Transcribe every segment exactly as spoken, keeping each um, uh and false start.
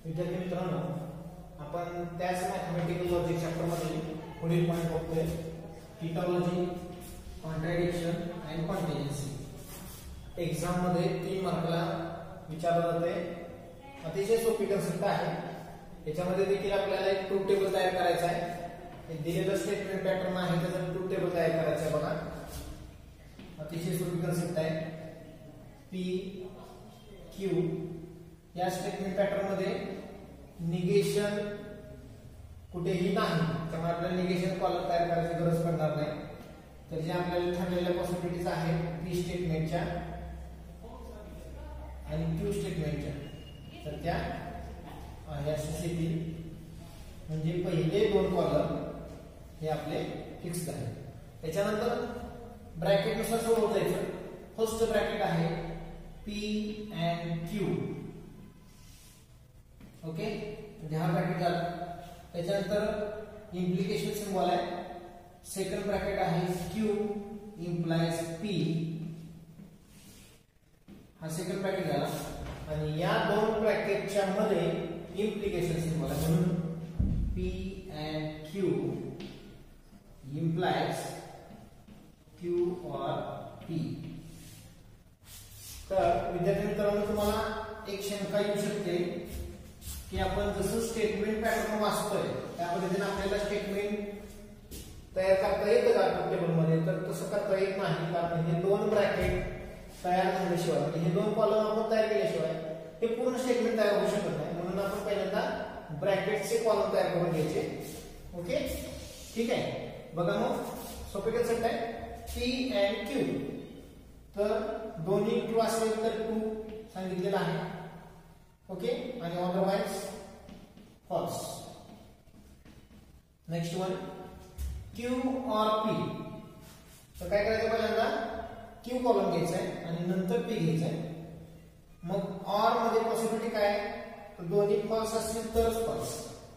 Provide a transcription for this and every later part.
विद्यार्थी मित्रांनो, आपण त्याच मॅथमेटिकल लॉजिक चॅप्टर मध्ये पुढील पॉइंट बघतोय, टिटॉलॉजी, कॉन्ट्रॅडिक्शन अँड कॉन्टिन्युएन्सी। एग्जाम मध्ये तीन मार्काला विचारलं जाते। अतिशय सोपी कन्सेप्ट आहे। याच्यामध्ये देखील आपल्याला एक ट्रूथ टेबल तयार करायचा आहे। हे दिलेलं स्टेटमेंट पॅटर्न आहे, त्याचं ट्रूथ टेबल तयार करायचं आहे। बघा, अतिशय सोपी कन्सेप्ट आहे। पी क्यू या स्टेटमेंट पॅटर्न मध्ये निगेशन कुठेही नाही, त्यामुळे आपल्याला निगेशन कॉलम तयार करायची गरज पडणार नाही। तर जे आपल्याला ठरलेल्या पॉसिबिलिटीज आहेत पी स्टेटमेंटच्या आणि क्यू स्टेटमेंटच्या, तर त्या येतील। म्हणजे पहिले दोन कॉलम हे आपले फिक्स्ड आहेत। त्याच्यानंतर ब्रॅकेट नुसार सोडवता जायचं। फर्स्ट ब्रॅकेट आहे पी अँड क्यू, ओके, म्हणजे हा ब्रॅकेट झाला। त्याच्यानंतर इम्प्लिकेशन सिम्बॉल आहे। सेकंड ब्रॅकेट आहे क्यू इम्प्लाइज पी, हा सेकंड ब्रॅकेट झाला। आणि या दोन ब्रॅकेटच्या मध्ये इम्प्लिकेशन सिम्बॉल आहे, म्हणून P and Q implies Q or P. तर विद्यार्थी मित्रांनो, तुम्हाला एक शंका येऊ शकते की आपण जसं स्टेटमेंट पॅटर्न वाचतोय त्या पद्धतीने आपल्याला स्टेटमेंट तयार करता येतं का ट्रूथ टेबल मध्ये? तर तसं करता येत नाही। कारण हे दोन ब्रॅकेट तयार झाल्याशिवाय, म्हणजे हे दोन कॉलम आपण तयार केल्याशिवाय हे पूर्ण स्टेटमेंट तयार होऊ शकत नाही। म्हणून आपण पहिल्यांदा ब्रॅकेटचे कॉलम तयार करून घ्यायचे। ओके, ठीक आहे। बघा, मग सोपे कन्सेप्ट आहे पी अँड क्यू। तर दोन्ही ट्रू असेल तर ट्रू सांगितलेलं आहे, ओके, आणि otherwise false. Next one Q or P. तर काय करायचं, पहिल्यांदा क्यू कॉलम घ्यायचा आहे आणि नंतर पी घ्यायचा आहे। मग ऑर मध्ये पॉसिबिलिटी काय, तर दोन्ही फॉल्स असतील तरच फॉल्स।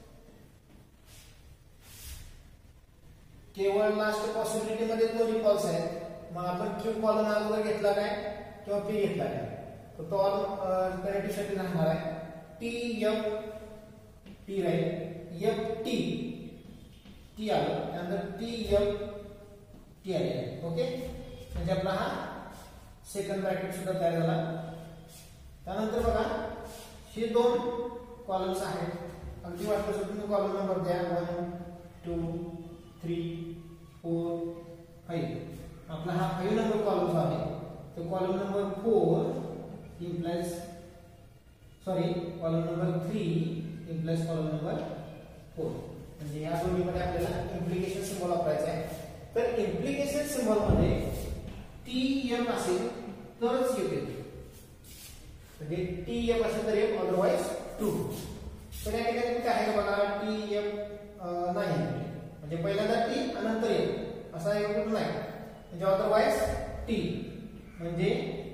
केवळ लास्ट पॉसिबिलिटी मध्ये दोन्ही फॉल्स आहेत, मग आपण क्यू कॉलम अगोदर घेतला काय किंवा पी घेतला काय, तर तो अल्टरनेटिव्ह साठी राहणार आहे T F T, right, F T T आलं, त्यानंतर टी एफ टी आले, ओके। म्हणजे आपला हा सेकंड ब्रॅकेट सुद्धा तयार झाला। त्यानंतर बघा, हे दोन कॉलम्स आहेत। अगदी वाटलं तर तुम्ही कॉलम नंबर द्या, one two three four five. आपला हा फाईव्ह नंबर कॉलम जो आहे तो column number four implies sorry column number three implies column number four. म्हणजे या दोन्हीमध्ये आपल्याला इम्प्लिकेशन सिम्बॉल वापरायचा आहे। तर इम्प्लिकेशन सिम्बॉल मध्ये टी एफ असेल तरच येते, म्हणजे टी एफ असेल तर एफ, अदरवाइज ट्रू। तर या ठिकाणी काय आहे बघा, टी एफ नाही, म्हणजे पहिल्यांदा टी नंतर एफ असा एक कुठं नाही, म्हणजे अदरवाइज टी। म्हणजे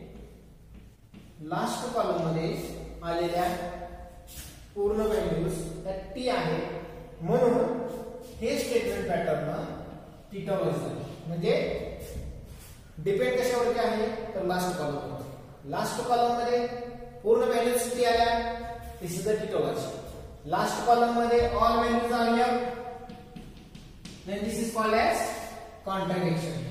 लास्ट कॉलम मध्ये आलेल्या पूर्ण व्हॅल्यूज त्या टी आहे, म्हणून हे स्टेटमेंट पॅटर्न टिटॉलॉजी। म्हणजे डिपेंड कशावरती आहे, तर लास्ट कॉलम। लास्ट कॉलम मध्ये पूर्ण व्हॅल्यूज टी आल्या, this is the tautology. Last column मध्ये ऑल व्हॅल्यूज आल्या, then this is called as contradiction।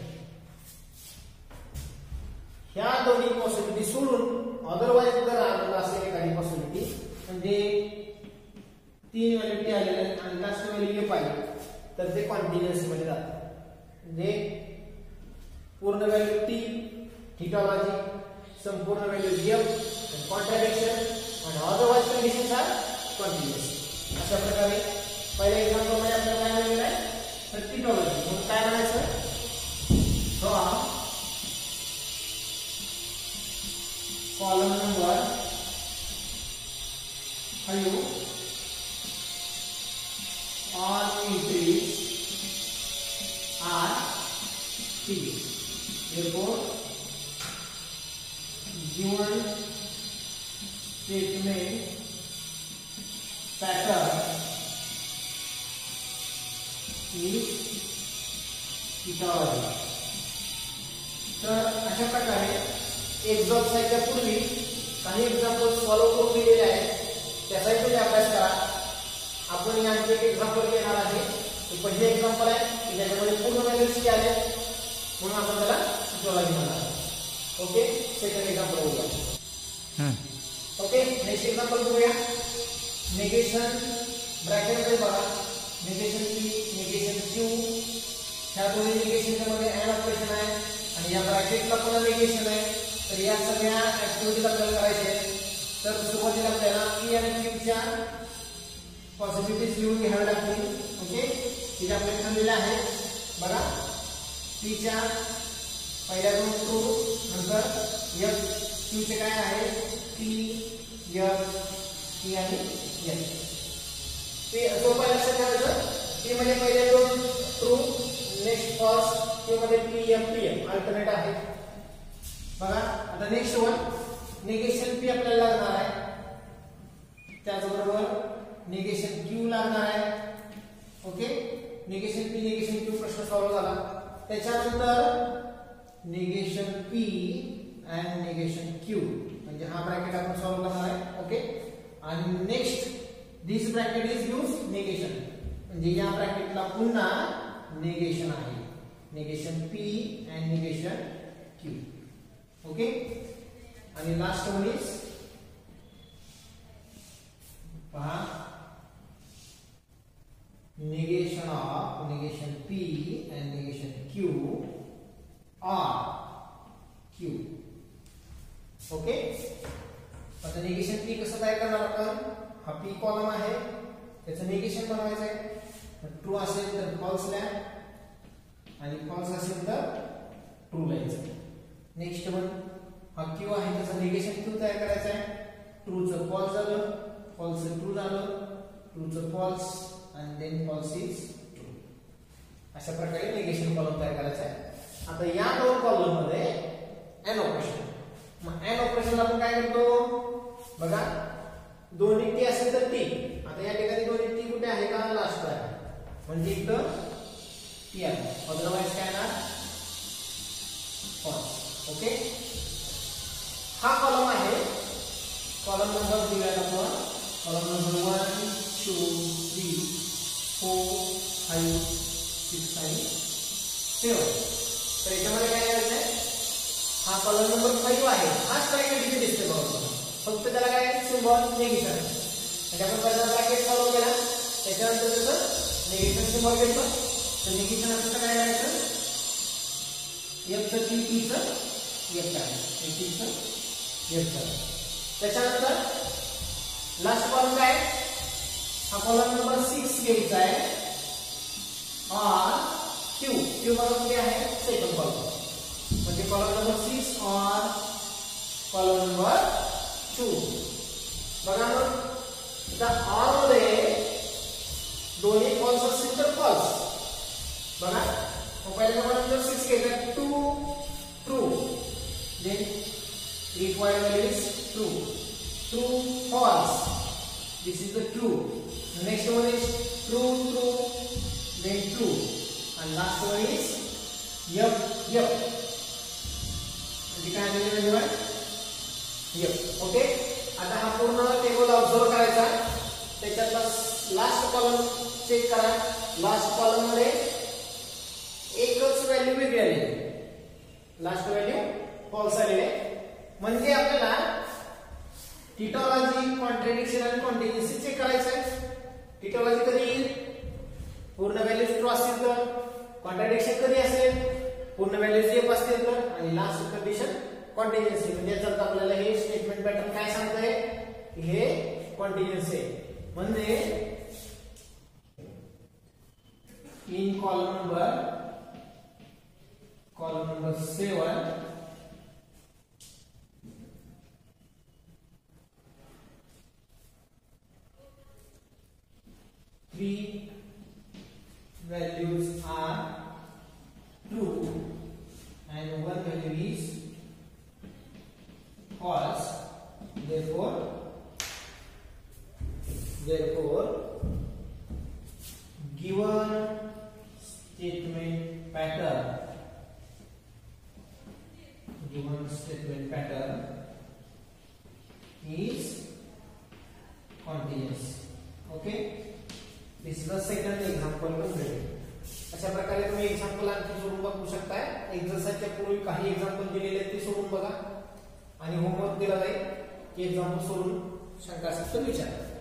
ह्या दोन्ही पॉसिबिलिटी सोडून अदरवाइज जर आलेला असेल एखादी पॉसिबिलिटी, म्हणजे तीन व्हॅल्यू टी आलेले आणि लास्ट व्हॅल्यू एफ आली, तर ते कॉन्टिन्युअस मध्ये जातात। म्हणजे पूर्ण व्हॅल्यू टी टिटॉलॉजी, संपूर्ण व्हॅल्यू एफ कॉन्ट्रॅडिक्शन, आणि अदरवाइज कंडिशन्स आर कॉन्टिन्युअस। अशा प्रकारे पहिल्या एक्झाम्पल मध्ये आपल्याला काय मिळालेलं आहे, तर टिटॉलॉजी। म्हणून काय म्हणायचं, draw column number five all entries are T। therefore given statement pattern is tautology. तर अशा प्रकारे एक्झॉम्पलच्या पूर्वी काही एक्झाम्पल सॉल्व्ह करून दिलेले आहेत, त्याचाही तुम्ही टिटोलॉजी म्हणतात. ओके, सेकंड एक्झाम्पल बघूया. ओके, नेक्स्ट एक्झाम्पल बघूया. निगेशन ब्रॅकेटमध्ये बघा, निगेशन पी निगेशन क्यू, ह्या दोन्ही निगेशनच्या मध्ये अँड ऑपरेशन आहे आणि या ब्रॅकेटला पण निगेशन आहे. तर या सगळ्या ऍक्टिव्हिटीज आपल्याला करायच्या आहेत. तर सुरुवातीला आपल्याला पी आणि क्यूच्या पॉसिबिलिटीज लिहून घ्याव्या लागतील. ओके, तिथे आपल्याला दिलेल्या आहेत बघा. पीच्या पहिल्या दोन ट्रू, नंतर एफ क्यूचे काय आहे पी एफ पी आणि एफ. पी सोपा लक्षात ठेवायचं. पी मध्ये पहिले दोन ट्रू, नेक्स्ट फॉल्स, क्यू मध्ये P F P F alternate आहे बघा. आता नेक्स्ट वन निगेशन पी आपल्याला लागणार आहे, त्याचबरोबर निगेशन क्यू लागणार आहे. Okay, negation P negation Q प्रश्न सॉल्व्ह झाला. त्याच्यानंतर negation P and negation Q म्हणजे हा ब्रॅकेट आपण सॉल्व्ह करणार आहे. ओके, आणि next this bracket is use negation म्हणजे या ब्रॅकेटला पुन्हा निगेशन आहे, negation P and negation Q. Okay, आणि लास्ट वन इज पहा negation of negation P and negation Q or Q. Okay, आता निगेशन P कसं तयार करणार आपण. हा P कॉलम आहे, त्याचं निगेशन बनवायचं आहे. ट्रू असेल तर फॉल्स लिहा आणि फॉल्स असेल तर ट्रू लिहायचं. नेक्स्ट वन हा Q आहे, त्याचं निगेशन Q तयार करायचं आहे. ट्रूचं फॉल्स झालं, फॉल्सचं ट्रू झालं, ट्रूचं false and then false is true. अशा प्रकारे निगेशन कॉलम तयार करायचा आहे. आता या दोन कॉलम मध्ये एन ऑपरेशन. मग एन ऑपरेशन आपण काय करतो बघा, दोन्ही टी असेल तर टी. आता या ठिकाणी दोन्ही टी कुठे आहे का, लास्ट आहे म्हणजे इथं टी आहे, अदरवाइज काय ना फॉल्स. ओके, हा कॉलम आहे. कॉलम नंबर दिला आपण, column number one two three four five six आणि सेवन. तर याच्यामध्ये काय करायचं आहे, हा कॉलम नंबर फाईव्ह आहे, हाच ब्रॅकेट इथे दिसते बघा, फक्त त्याला काय सिम्बॉल निगेशन. म्हणजे आपण पहिला ब्रॅकेट सॉल्व्ह केला, त्याच्यानंतर त्याचं निगेशन सिम्बॉल घेतलं. तर निगेशन असं काय करायचं, एफचं टी टीचं एफ काय टीचं एफचं. त्याच्यानंतर लास्ट कॉलम काय, हा कॉलम नंबर सिक्स घ्यायचा आहे और क्यू. क्यू बरोबर काय आहे सेकंड कॉलम, म्हणजे कॉलम नंबर सिक्स और कॉलम नंबर टू. बघा मग इथं ऑर मध्ये दोन्ही फॉल्स असतील तर फॉल्स बघा. मग पहिल्या कॉलम नंबर सिक्स घ्यायचा, two true, then required value is true, true false, this is the true. The next one is true true then true and last one is yep yep. म्हणजे काय दिलेलं आहे yep. Okay, आता हा पूर्ण table observe करायचा. त्याच्यातला last column check करा. लास्ट कॉलम मध्ये एकच व्हॅल्यू वेगळी आली, लास्ट व्हॅल्यू फॉल्स आलेली आहे. म्हणजे आपल्याला टिटोलॉजी, कॉन्ट्रडिक्शन आणि कॉन्टिन्युएन्सी चेक करायचं आहे. टिटोलॉजी कधी येईल, पूर्ण व्हॅल्यूज ट्रू असतील तर. कॉन्ट्रडिक्शन कधी असेल, पूर्ण व्हॅल्यूज एफ असतील तर. आणि लास्ट कंडिशन कॉन्टिन्युएन्सी, म्हणजे याचा आपल्याला हे स्टेटमेंट पॅटर्न काय सांगतंय की हे कॉन्टिन्युअस आहे. म्हणजे in column number column number seven three values are true and one value is false. Therefore, therefore, given statement pattern, given statement pattern is continuous. Okay. This is the second example completed. अशा प्रकारे तुम्ही example आणखी सोडून बघू शकताय. एक्झरसाइजच्या पूर्वी काही example दिलेले आहेत ते सोडून बघा आणि होमवर्क दिला जाईल की एक्झाम्पल सोडून शंका असेल तर विचारा.